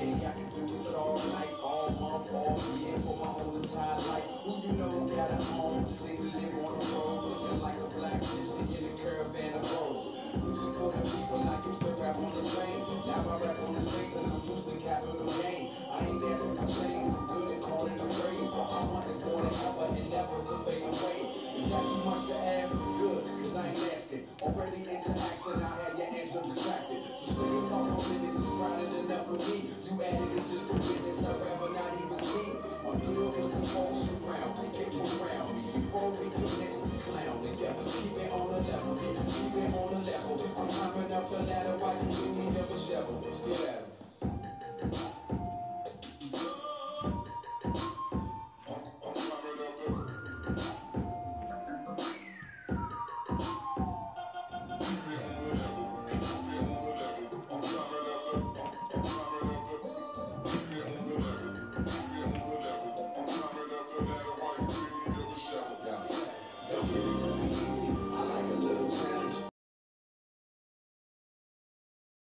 day. I can do this all night, all month, all year for my whole entire life. Who you know got a home, city, live on the road, looking like a black gypsy in a caravan of roads. Music for the people, I used to rap on the train, now I rap on the train.